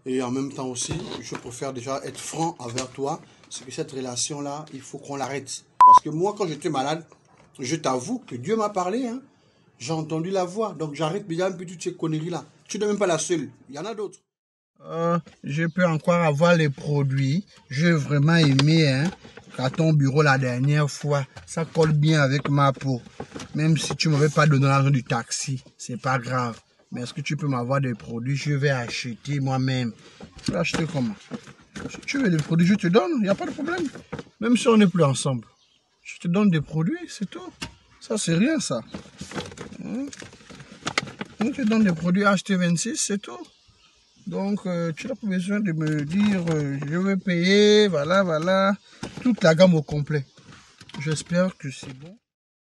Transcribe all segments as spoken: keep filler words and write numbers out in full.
Et en même temps aussi, je préfère déjà être franc envers toi. C'est que cette relation-là, il faut qu'on l'arrête. Parce que moi, quand j'étais malade, je t'avoue que Dieu m'a parlé. Hein. J'ai entendu la voix. Donc j'arrête déjà un peu toutes ces conneries-là. Tu n'es même pas la seule. Il y en a d'autres. Euh, je peux encore avoir les produits. J'ai vraiment aimé, hein, à ton bureau la dernière fois. Ça colle bien avec ma peau. Même si tu ne m'avais pas donné l'argent du taxi, c'est pas grave. Mais est-ce que tu peux m'avoir des produits? Je vais acheter moi-même. Tu vas acheter comment? Si tu veux des produits, je te donne. Il n'y a pas de problème. Même si on n'est plus ensemble. Je te donne des produits, c'est tout. Ça, c'est rien, ça. Hein? On te donne des produits H T vingt-six, c'est tout. Donc, euh, tu n'as pas besoin de me dire, euh, je vais payer, voilà, voilà. Toute la gamme au complet. J'espère que c'est bon.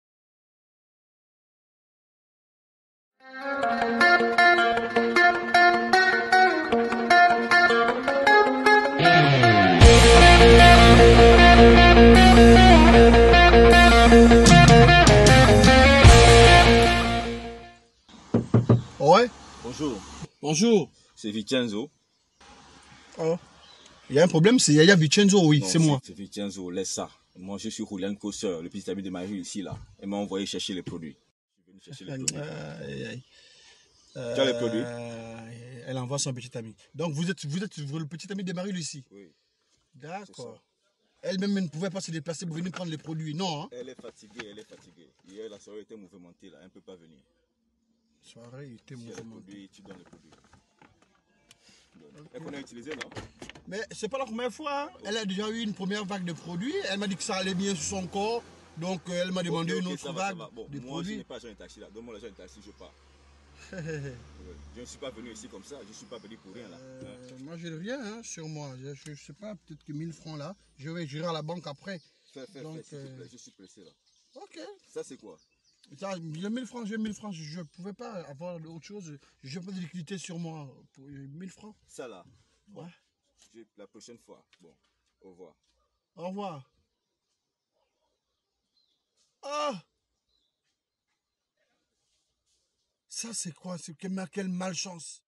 Ouais. Bonjour. Bonjour. C'est Vincenzo. Oh. Il y a un problème, c'est Yaya Vincenzo, oui, c'est moi. C'est Vincenzo, laisse ça. Moi, je suis Julian Cosseur, le petit ami de Marie ici, là. Elle m'a envoyé chercher les produits. Je suis venu chercher les produits. Aïe, aïe. Euh, tu as les produits? Elle envoie son petit ami. Donc, vous êtes, vous êtes le petit ami de Marie-Lucie? Oui. D'accord. Elle-même ne pouvait pas se déplacer pour venir prendre les produits, non hein? Elle est fatiguée, elle est fatiguée. Hier, la soirée était mouvementée, là. Elle ne peut pas venir. La soirée était mouvementée. Tu donnes les produits. Okay. Elle connaît utiliser, non? Mais c'est pas la première fois. Hein? Okay. Elle a déjà eu une première vague de produits. Elle m'a dit que ça allait bien sur son corps. Donc, elle m'a demandé okay, okay, une autre va, vague bon, de moi, produits. Je n'ai pas l'argent de taxi, là. Donne-moi l'argent de taxi, je pars. Je ne suis pas venu ici comme ça, je ne suis pas venu pour rien là. Euh, ouais. Moi je ne rien hein, sur moi, je ne sais pas, peut-être que mille francs là, je vais gérer à la banque après. Fais, fais, Donc, fais, euh... je suis pressé là. Ok. Ça c'est quoi? Ça, j'ai mille francs, j'ai mille francs, je ne pouvais pas avoir autre chose, je n'ai pas de liquidité sur moi pour mille francs. Ça là? Ouais. Bon, la prochaine fois, bon, au revoir. Au revoir. Ah! Ça, c'est quoi? C'est quelle malchance.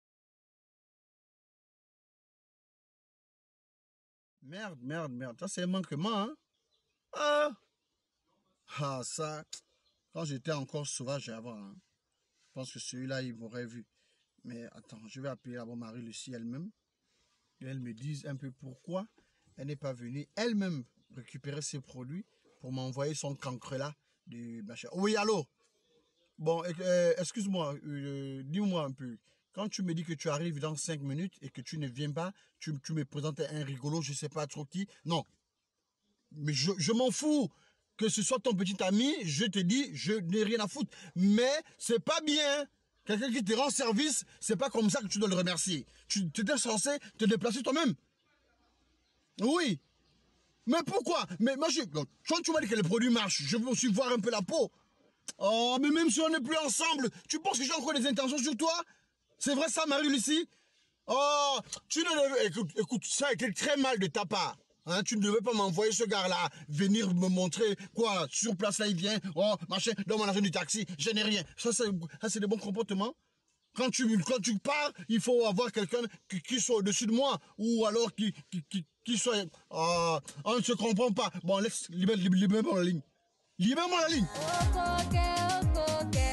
Merde, merde, merde. Ça, c'est un manquement, hein? Ah! Ah, ça... Quand j'étais encore sauvage avant, hein, je pense que celui-là, il m'aurait vu. Mais attends, je vais appeler d'abord Marie-Lucie elle-même. Et elle me dise un peu pourquoi elle n'est pas venue elle-même récupérer ses produits pour m'envoyer son cancre-là du machin. Oui, allô? Bon, euh, excuse-moi, euh, dis-moi un peu. Quand tu me dis que tu arrives dans cinq minutes et que tu ne viens pas, tu, tu me présentes un rigolo, je ne sais pas trop qui. Non. Mais je, je m'en fous. Que ce soit ton petit ami, je te dis, je n'ai rien à foutre. Mais c'est pas bien. Quelqu'un qui te rend service, c'est pas comme ça que tu dois le remercier. Tu étais censé te déplacer toi-même. Oui. Mais pourquoi? Mais moi, je, quand tu m'as dit que les produits marchent, je veux aussi voir un peu la peau. Oh, mais même si on n'est plus ensemble, tu penses que j'ai encore des intentions sur toi? C'est vrai ça, Marie-Lucie? Oh, tu ne écoute, écoute, ça a été très mal de ta part. Hein, tu ne devais pas m'envoyer ce gars-là venir me montrer quoi, sur place là il vient, oh machin, donne-moi l'argent du taxi, je n'ai rien. Ça c'est des bons comportements. Quand tu, quand tu pars, il faut avoir quelqu'un qui, qui soit au-dessus de moi ou alors qui, qui, qui, qui soit... Oh, on ne se comprend pas. Bon, laisse, libère-moi la ligne. Libère-moi la ligne.